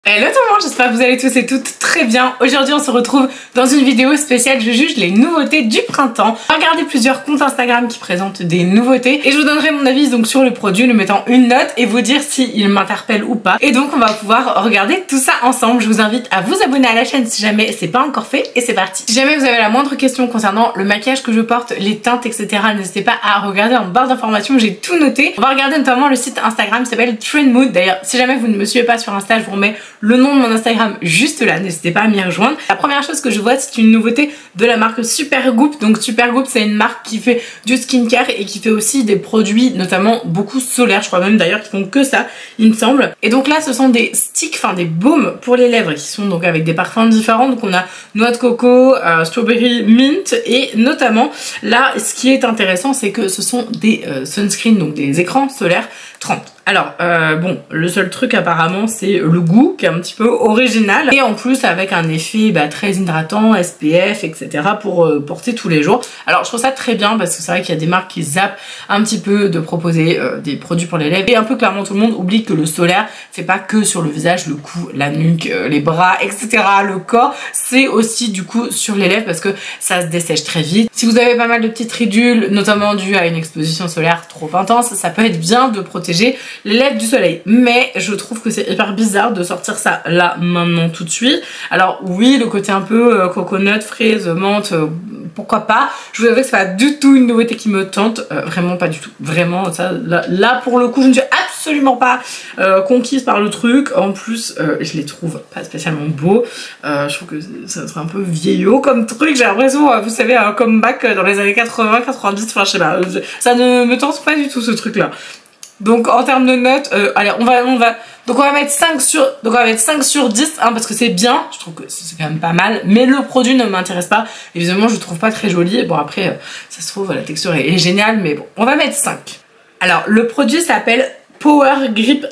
Hello tout le monde, j'espère que vous allez tous et toutes très bien. Aujourd'hui on se retrouve dans une vidéo spéciale, je juge les nouveautés du printemps. Regardez plusieurs comptes Instagram qui présentent des nouveautés et je vous donnerai mon avis donc sur le produit, lui mettant une note et vous dire s'il m'interpelle ou pas. Et donc on va pouvoir regarder tout ça ensemble. Je vous invite à vous abonner à la chaîne si jamais c'est pas encore fait et c'est parti. Si jamais vous avez la moindre question concernant le maquillage que je porte, les teintes etc, n'hésitez pas à regarder en barre d'informations, j'ai tout noté. On va regarder notamment le site Instagram qui s'appelle Trendmood. D'ailleurs si jamais vous ne me suivez pas sur Insta, je vous remets le nom de mon Instagram juste là, n'hésitez pas à m'y rejoindre. La première chose que je vois, c'est une nouveauté de la marque Supergoop. Donc Supergoop, c'est une marque qui fait du skincare et qui fait aussi des produits notamment beaucoup solaires, je crois même d'ailleurs qu'ils font que ça, il me semble. Et donc là, ce sont des sticks, enfin des baumes pour les lèvres qui sont donc avec des parfums différents. Donc on a noix de coco, strawberry, mint et notamment là, ce qui est intéressant, c'est que ce sont des sunscreens, donc des écrans solaires 30. Alors bon, le seul truc apparemment c'est le goût qui est un petit peu original et en plus avec un effet très hydratant, SPF etc pour porter tous les jours. Alors je trouve ça très bien parce que c'est vrai qu'il y a des marques qui zappent un petit peu de proposer des produits pour les lèvres et un peu clairement tout le monde oublie que le solaire c'est pas que sur le visage, le cou, la nuque, les bras etc, le corps, c'est aussi du coup sur les lèvres parce que ça se dessèche très vite. Si vous avez pas mal de petites ridules notamment dues à une exposition solaire trop intense, ça peut être bien de protéger les lèvres du soleil, mais je trouve que c'est hyper bizarre de sortir ça là maintenant tout de suite. Alors oui, le côté un peu coconut, fraise, menthe, pourquoi pas. Je vous avoue que c'est pas du tout une nouveauté qui me tente, vraiment pas du tout, vraiment ça là pour le coup je ne suis absolument pas conquise par le truc. En plus je les trouve pas spécialement beaux, je trouve que ça serait un peu vieillot comme truc, j'ai l'impression vous savez un comeback dans les années 80, 90, enfin je sais pas, ça ne me tente pas du tout ce truc là. Donc en termes de notes, allez, on va mettre 5 sur 10 hein, parce que c'est bien, je trouve que c'est quand même pas mal, mais le produit ne m'intéresse pas. Évidemment, je le trouve pas très joli. Bon après, ça se trouve, la texture est géniale, mais bon, on va mettre 5. Alors, le produit s'appelle Power Grip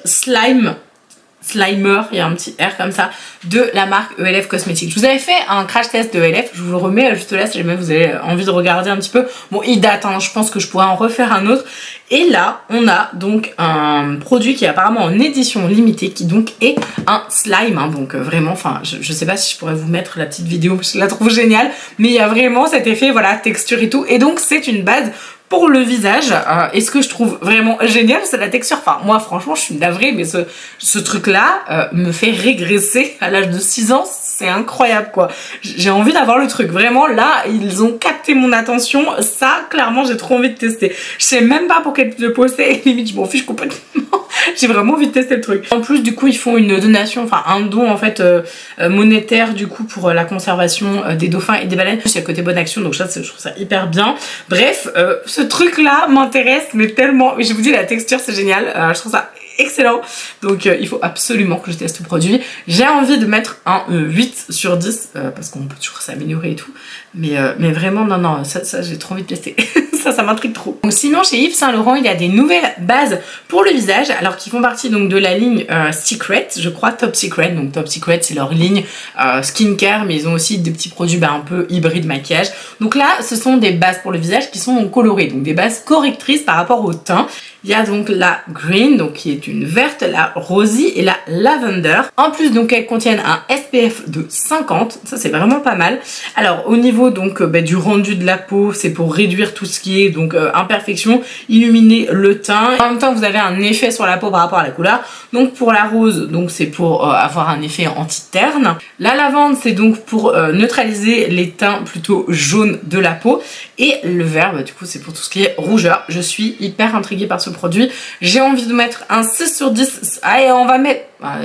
Slimer, il y a un petit R comme ça, de la marque ELF Cosmetics. Je vous avais fait un crash test de ELF, je vous le remets juste là si jamais vous avez envie de regarder un petit peu. Bon, il date, hein, je pense que je pourrais en refaire un autre. Et là, on a donc un produit qui est apparemment en édition limitée, qui donc est un slime, hein, donc vraiment, enfin, je sais pas si je pourrais vous mettre la petite vidéo, parce que je la trouve géniale, mais il y a vraiment cet effet, voilà, texture et tout, et donc c'est une base pour le visage. Et ce que je trouve vraiment génial, c'est la texture. Enfin, moi, franchement, je suis navrée, mais ce truc-là me fait régresser à l'âge de 6 ans. C'est incroyable, quoi. J'ai envie d'avoir le truc. Vraiment, là, ils ont capté mon attention. Ça, clairement, j'ai trop envie de tester. Je sais même pas pour quel type de peau c'est. Et limite, je m'en fiche complètement. J'ai vraiment envie de tester le truc. En plus, du coup, ils font une donation, enfin un don en fait monétaire du coup pour la conservation des dauphins et des baleines. C'est à côté bonne action, donc ça, je trouve ça hyper bien. Bref, ce truc-là m'intéresse, mais tellement. Je vous dis, la texture, c'est génial. Je trouve ça excellent. Donc il faut absolument que je teste le produit. J'ai envie de mettre un 8 sur 10 parce qu'on peut toujours s'améliorer et tout. Mais vraiment, non, ça j'ai trop envie de tester. ça m'intrigue trop. Donc sinon, chez Yves Saint Laurent, il y a des nouvelles bases pour le visage, alors qui font partie donc de la ligne Secret, je crois, Top Secret. Donc Top Secret, c'est leur ligne skincare, mais ils ont aussi des petits produits un peu hybrides maquillage. Donc là, ce sont des bases pour le visage qui sont colorées, donc des bases correctrices par rapport au teint. Il y a donc la Green, donc qui est une verte, la Rosy et la Lavender. En plus, donc elles contiennent un SPF de 50, ça c'est vraiment pas mal. Alors au niveau donc du rendu de la peau, c'est pour réduire tout ce qui est donc imperfection, illuminer le teint. En même temps, vous avez un effet sur la peau par rapport à la couleur. Donc pour la rose, donc c'est pour avoir un effet anti-terne. La lavande, c'est donc pour neutraliser les teints plutôt jaunes de la peau. Et le vert, du coup, c'est pour tout ce qui est rougeur. Je suis hyper intriguée par ce produit. J'ai envie de mettre un 6 sur 10. Allez, on va mettre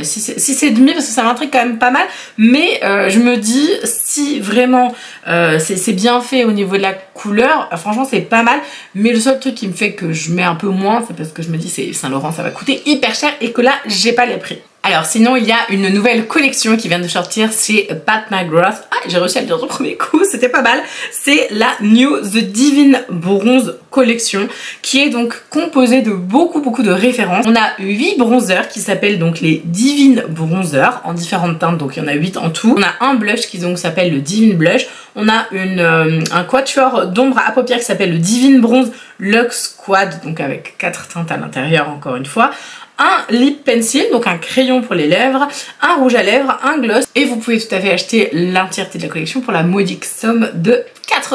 6,5 parce que ça m'intrigue quand même pas mal. Mais je me dis, si vraiment c'est bien fait au niveau de la couleur, franchement, c'est pas mal. Mais le seul truc qui me fait que je mets un peu moins, c'est parce que je me dis, c'est Saint Laurent, ça va coûter hyper cher et que là, j'ai pas les prix. Alors sinon, il y a une nouvelle collection qui vient de sortir chez Pat McGrath. Ah, j'ai réussi à le dire du premier coup, c'était pas mal. C'est la New The Divine Bronze Collection qui est donc composée de beaucoup de références. On a 8 bronzers qui s'appellent donc les Divine Bronzers en différentes teintes, donc il y en a 8 en tout. On a un blush qui donc s'appelle le Divine Blush. On a un quatuor d'ombre à paupières qui s'appelle le Divine Bronze Luxe Quad, donc avec 4 teintes à l'intérieur encore une fois. un lip pencil, donc un crayon pour les lèvres, un rouge à lèvres, un gloss, et vous pouvez tout à fait acheter l'entièreté de la collection pour la modique somme de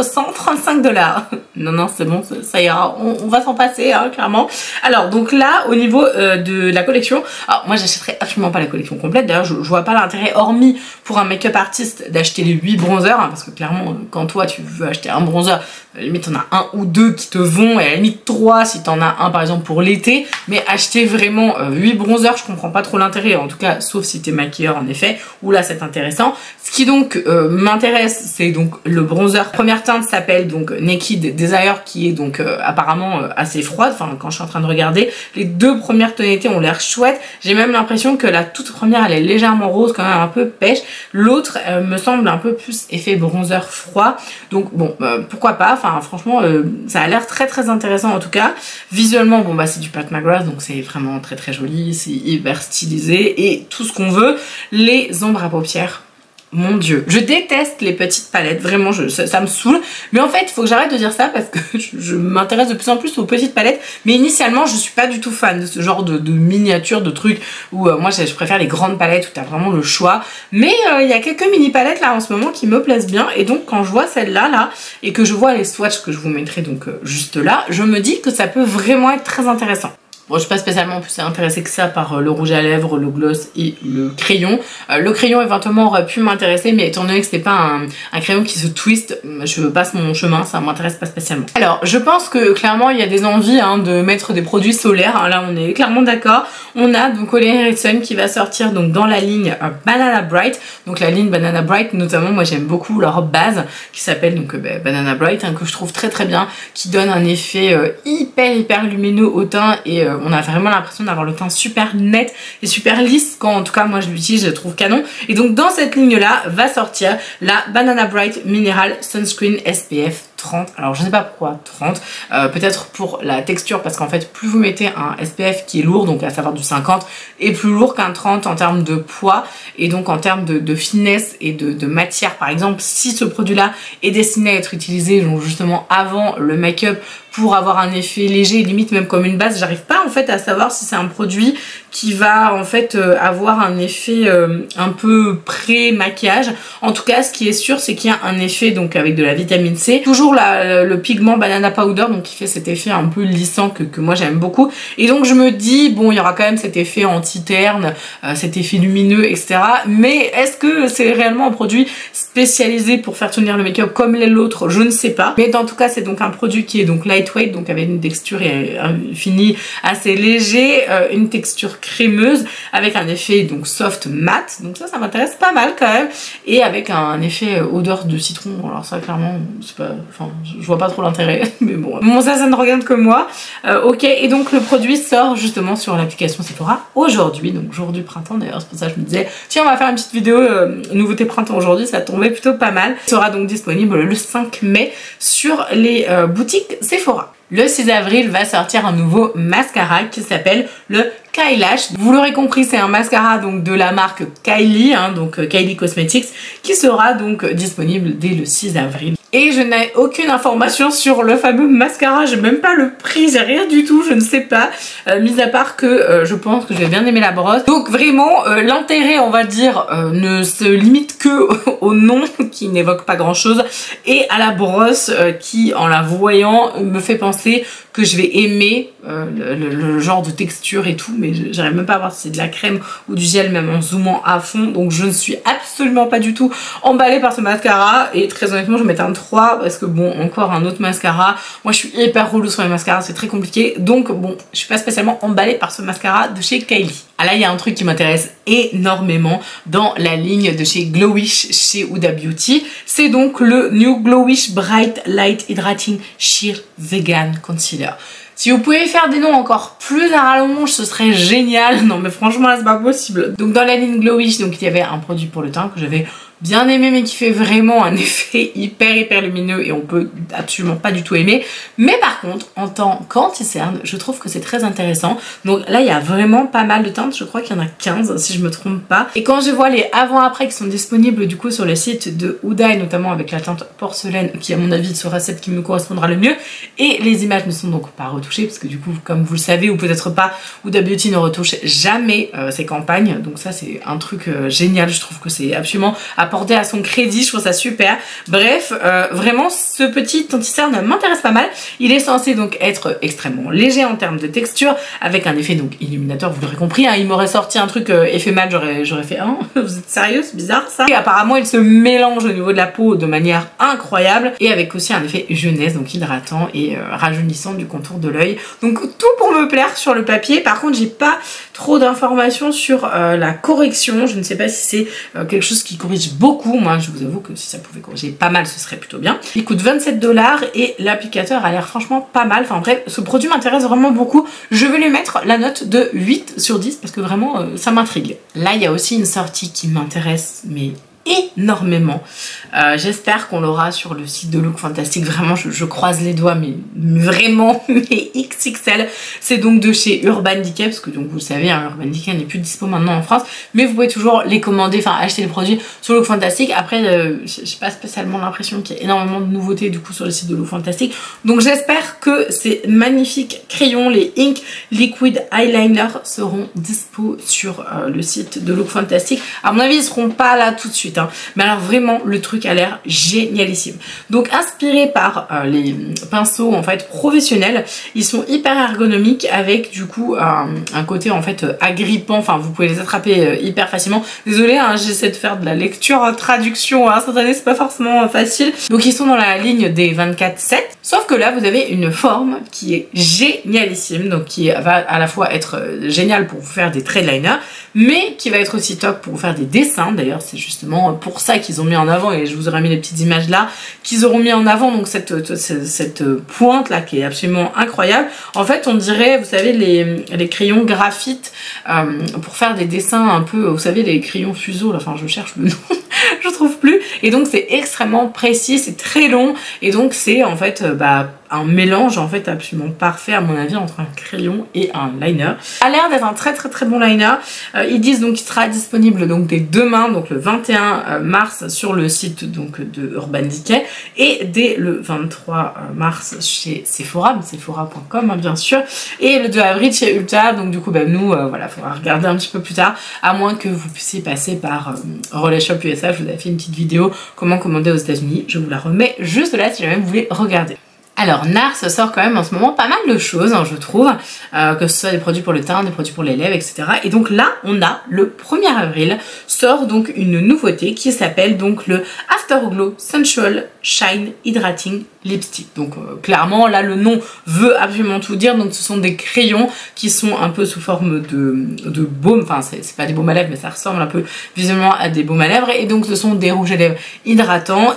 435 $. Non, c'est bon, ça ira, on va s'en passer, hein, clairement. Alors, donc là, au niveau de la collection, alors moi j'achèterai absolument pas la collection complète, d'ailleurs je vois pas l'intérêt, hormis pour un make-up artiste, d'acheter les 8 bronzers, hein, parce que clairement, quand toi tu veux acheter un bronzer, à la limite t'en as un ou deux qui te vont, et à la limite 3 si t'en as un par exemple pour l'été, mais acheter vraiment 8 bronzers, je comprends pas trop l'intérêt, en tout cas, sauf si t'es maquilleur en effet, où là c'est intéressant. Ce qui donc m'intéresse, c'est donc le bronzer. Première teinte s'appelle donc Naked Desire, qui est donc apparemment assez froide, enfin quand je suis en train de regarder, les deux premières tonalités ont l'air chouettes, j'ai même l'impression que la toute première elle est légèrement rose, quand même un peu pêche, l'autre me semble un peu plus effet bronzer froid, donc bon, pourquoi pas, enfin franchement ça a l'air très intéressant en tout cas. Visuellement, bon bah c'est du Pat McGrath, donc c'est vraiment très joli, c'est hyper stylisé et tout ce qu'on veut. Les ombres à paupières, mon dieu, je déteste les petites palettes, vraiment ça me saoule, mais en fait il faut que j'arrête de dire ça parce que je m'intéresse de plus en plus aux petites palettes, mais initialement je suis pas du tout fan de ce genre de miniatures, de trucs où moi je préfère les grandes palettes où t'as vraiment le choix, mais il y a quelques mini palettes là en ce moment qui me plaisent bien, et donc quand je vois celle-là et que je vois les swatchs que je vous mettrai donc juste là, je me dis que ça peut vraiment être très intéressant. Bon, je suis pas spécialement plus intéressée que ça par le rouge à lèvres, le gloss et le crayon. Le crayon éventuellement aurait pu m'intéresser, mais étant donné que c'était pas un crayon qui se twist, je passe mon chemin, ça m'intéresse pas spécialement. Alors, je pense que clairement il y a des envies de mettre des produits solaires, hein, là on est clairement d'accord. On a donc Ole Henriksen qui va sortir donc dans la ligne Banana Bright. Donc la ligne Banana Bright, notamment moi j'aime beaucoup leur base qui s'appelle donc Banana Bright, hein, que je trouve très bien, qui donne un effet hyper lumineux au teint, et on a vraiment l'impression d'avoir le teint super net et super lisse quand en tout cas moi je l'utilise, je le trouve canon. Et donc dans cette ligne là va sortir la Banana Bright Mineral Sunscreen SPF 30. Alors je sais pas pourquoi 30, peut-être pour la texture, parce qu'en fait plus vous mettez un SPF qui est lourd, donc à savoir du 50, et plus lourd qu'un 30 en termes de poids et donc en termes de finesse et de matière. Par exemple, si ce produit là est destiné à être utilisé donc justement avant le make-up pour avoir un effet léger, limite même comme une base, j'arrive pas en fait à savoir si c'est un produit qui va en fait avoir un effet un peu pré-maquillage. En tout cas ce qui est sûr c'est qu'il y a un effet donc avec de la vitamine C, toujours le pigment Banana Powder, donc qui fait cet effet un peu lissant que moi j'aime beaucoup, et donc je me dis bon il y aura quand même cet effet anti-terne, cet effet lumineux etc, mais est-ce que c'est réellement un produit spécialisé pour faire tenir le make-up comme l'autre, je ne sais pas, mais en tout cas c'est donc un produit qui est donc lightweight, donc avec une texture et un fini assez léger, une texture crémeuse avec un effet donc soft mat, donc ça m'intéresse pas mal quand même, et avec un effet odeur de citron. Alors ça clairement c'est pas, enfin je vois pas trop l'intérêt, mais bon ça ne regarde que moi. Ok, et donc le produit sort justement sur l'application Sephora aujourd'hui, donc jour du printemps d'ailleurs, c'est pour ça que je me disais tiens on va faire une petite vidéo nouveauté printemps aujourd'hui, ça tombait plutôt pas mal. Il sera donc disponible le 5 mai sur les boutiques Sephora. Le 6 avril va sortir un nouveau mascara qui s'appelle le Kylash. Vous l'aurez compris, c'est un mascara donc de la marque Kylie, hein, donc Kylie Cosmetics, qui sera donc disponible dès le 6 avril. Et je n'ai aucune information sur le fameux mascara, j'ai même pas le prix, j'ai rien du tout, je ne sais pas, mis à part que je pense que je vais bien aimer la brosse. Donc vraiment, l'intérêt on va dire ne se limite que au nom qui n'évoque pas grand chose, et à la brosse qui en la voyant me fait penser que je vais aimer le genre de texture et tout, mais j'arrive même pas à voir si c'est de la crème ou du gel même en zoomant à fond, donc je ne suis absolument pas du tout emballée par ce mascara, et très honnêtement je vais mettre un 3 parce que bon, encore un autre mascara, moi je suis hyper relou sur les mascaras, c'est très compliqué, donc bon je suis pas spécialement emballée par ce mascara de chez Kylie. Ah là il y a un truc qui m'intéresse énormément dans la ligne de chez Glowish chez Huda Beauty, c'est donc le New Glowish Bright Light Hydrating Sheer Vegan Concealer. Si vous pouvez faire des noms encore plus à rallonge, ce serait génial. Non mais franchement là c'est pas possible. Donc dans la ligne Glowish, donc il y avait un produit pour le teint que j'avais bien aimé mais qui fait vraiment un effet hyper lumineux et on peut absolument pas du tout aimer. Mais par contre, en tant qu'anti-cerne, je trouve que c'est très intéressant. Donc là, il y a vraiment pas mal de teintes. Je crois qu'il y en a 15 si je me trompe pas. Et quand je vois les avant-après qui sont disponibles du coup sur le site de Huda, et notamment avec la teinte porcelaine qui à mon avis sera celle qui me correspondra le mieux, et les images ne sont donc pas retouchées parce que du coup, comme vous le savez ou peut-être pas, Huda Beauty ne retouche jamais ses campagnes. Donc ça, c'est un truc génial. Je trouve que c'est absolument apporté à son crédit. Je trouve ça super. Bref, vraiment, ce petit anti-cerne m'intéresse pas mal. Il est censé donc être extrêmement léger en termes de texture, avec un effet donc illuminateur, vous l'aurez compris. Hein, il m'aurait sorti un truc effet mat, j'aurais fait hein, vous êtes sérieux, c'est bizarre ça. Et apparemment, il se mélange au niveau de la peau de manière incroyable, et avec aussi un effet jeunesse, donc hydratant et rajeunissant du contour de l'œil. Donc tout pour me plaire sur le papier. Par contre, j'ai pas trop d'informations sur la correction. Je ne sais pas si c'est quelque chose qui corrige beaucoup. Moi, je vous avoue que si ça pouvait corriger pas mal, ce serait plutôt bien. Il coûte 27 $ et l'applicateur a l'air franchement pas mal. Enfin bref, ce produit m'intéresse vraiment beaucoup. Je vais lui mettre la note de 8 sur 10 parce que vraiment, ça m'intrigue. Là, il y a aussi une sortie qui m'intéresse, mais énormément. J'espère qu'on l'aura sur le site de Look Fantastic. Vraiment, je croise les doigts, mais vraiment, mais XXL. C'est donc de chez Urban Decay, parce que donc vous le savez, hein, Urban Decay n'est plus dispo maintenant en France, mais vous pouvez toujours les commander, enfin acheter les produits sur Look Fantastic. Après, j'ai pas spécialement l'impression qu'il y a énormément de nouveautés du coup sur le site de Look Fantastic. Donc j'espère que ces magnifiques crayons, les Ink Liquid Eyeliner, seront dispo sur le site de Look Fantastic. À mon avis, ils seront pas là tout de suite. Hein. Mais alors vraiment le truc a l'air génialissime. Donc inspiré par les pinceaux en fait professionnels, ils sont hyper ergonomiques avec du coup un côté en fait agrippant, enfin vous pouvez les attraper hyper facilement. Désolée hein, j'essaie de faire de la lecture traduction instantanée, c'est pas forcément facile. Donc ils sont dans la ligne des 24/7, sauf que là vous avez une forme qui est génialissime, donc qui va à la fois être géniale pour vous faire des traits de liner, mais qui va être aussi top pour vous faire des dessins. D'ailleurs c'est justement pour ça qu'ils ont mis en avant, et je vous aurais mis les petites images là, qu'ils auront mis en avant donc cette pointe là qui est absolument incroyable. En fait on dirait, vous savez les crayons graphite pour faire des dessins un peu, vous savez les crayons fuseaux là, enfin je cherche le nom je trouve plus, et donc c'est extrêmement précis, c'est très long, et donc c'est en fait un mélange en fait absolument parfait à mon avis entre un crayon et un liner. A l'air d'être un très bon liner. Ils disent donc qu'il sera disponible donc dès demain, donc le 21 mars sur le site donc de Urban Decay, et dès le 23 mars chez Sephora, sephora.com hein, bien sûr, et le 2 avril chez Ulta. Donc du coup nous voilà, faudra regarder un petit peu plus tard, à moins que vous puissiez passer par Relais Shop USA. Je vous avais fait une petite vidéo comment commander aux États-Unis, je vous la remets juste là si jamais vous voulez regarder. Alors NARS sort quand même en ce moment pas mal de choses hein, je trouve, que ce soit des produits pour le teint, des produits pour les lèvres, etc. Et donc là on a le 1er avril sort donc une nouveauté qui s'appelle donc le Afterglow Sensual Shine Hydrating Lipstick. Donc clairement là le nom veut absolument tout dire. Donc ce sont des crayons qui sont un peu sous forme de baume, enfin c'est pas des baumes à lèvres mais ça ressemble un peu visuellement à des baumes à lèvres, et donc ce sont des rouges à lèvres hydratants,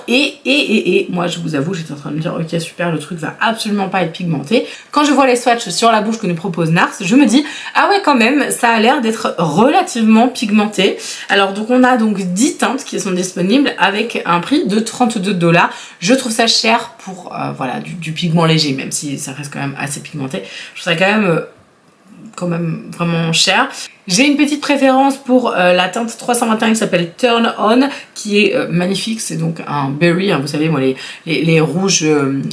et moi je vous avoue j'étais en train de me dire ok super, le truc va absolument pas être pigmenté. Quand je vois les swatchs sur la bouche que nous propose NARS, je me dis ah ouais quand même ça a l'air d'être relativement pigmenté. Alors donc on a donc 10 teintes qui sont disponibles avec un prix de 32 $. Je trouve ça cher pour voilà du pigment léger, même si ça reste quand même assez pigmenté. Je trouve ça quand même vraiment cher. J'ai une petite préférence pour la teinte 321 qui s'appelle Turn On, qui est magnifique. C'est donc un berry, hein, vous savez moi les rouges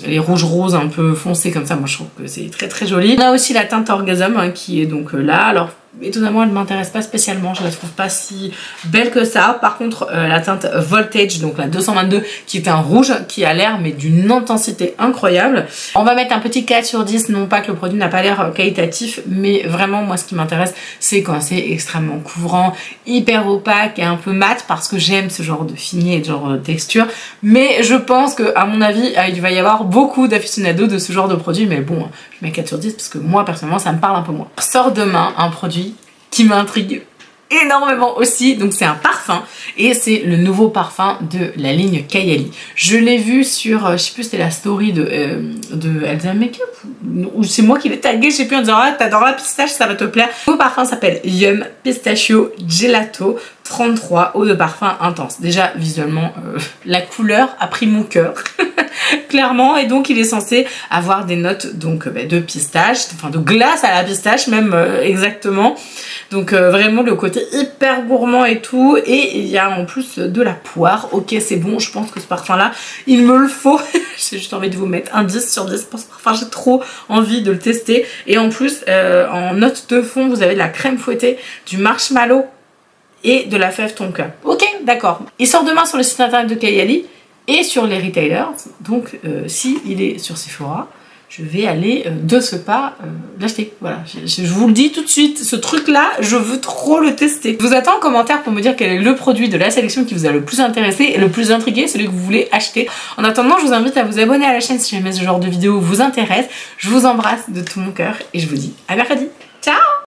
roses un peu foncés comme ça, moi je trouve que c'est très joli. On a aussi la teinte Orgasm hein, qui est donc là. Alors étonnamment elle ne m'intéresse pas spécialement, je la trouve pas si belle que ça. Par contre la teinte Voltage, donc la 222, qui est un rouge qui a l'air mais d'une intensité incroyable. On va mettre un petit 4 sur 10, non pas que le produit n'a pas l'air qualitatif, mais vraiment moi ce qui m'intéresse c'est quand c'est extrêmement couvrant, hyper opaque et un peu mat, parce que j'aime ce genre de fini et de genre de texture. Mais je pense que à mon avis il va y avoir beaucoup d'aficionados de ce genre de produit, mais bon je mets 4 sur 10 parce que moi personnellement ça me parle un peu moins. Sort demain un produit qui m'intrigue énormément aussi. Donc c'est un parfum et c'est le nouveau parfum de la ligne Kayali. Je l'ai vu sur, je sais plus, c'était la story de Elsa Makeup ou c'est moi qui l'ai tagué, je sais plus, en disant ah t'adores la pistache, ça va te plaire. Le nouveau parfum s'appelle Yum Pistachio Gelato 33, eau de parfum intense. Déjà visuellement la couleur a pris mon cœur clairement, et donc il est censé avoir des notes donc de pistache, enfin de glace à la pistache même exactement. Donc vraiment le côté hyper gourmand et tout, et il y a en plus de la poire. Ok, c'est bon, je pense que ce parfum là il me le faut. J'ai juste envie de vous mettre un 10 sur 10 pour ce parfum, j'ai trop envie de le tester. Et en plus en note de fond vous avez de la crème fouettée, du marshmallow et de la fève tonka. Ok, d'accord. Il sort demain sur le site internet de Kayali et sur les retailers. Donc si il est sur Sephora, je vais aller de ce pas l'acheter. Voilà, je vous le dis tout de suite, ce truc là, je veux trop le tester. Je vous attends en commentaire pour me dire quel est le produit de la sélection qui vous a le plus intéressé et le plus intrigué, celui que vous voulez acheter. En attendant, je vous invite à vous abonner à la chaîne si jamais ce genre de vidéo vous intéresse. Je vous embrasse de tout mon cœur et je vous dis à mercredi. Ciao!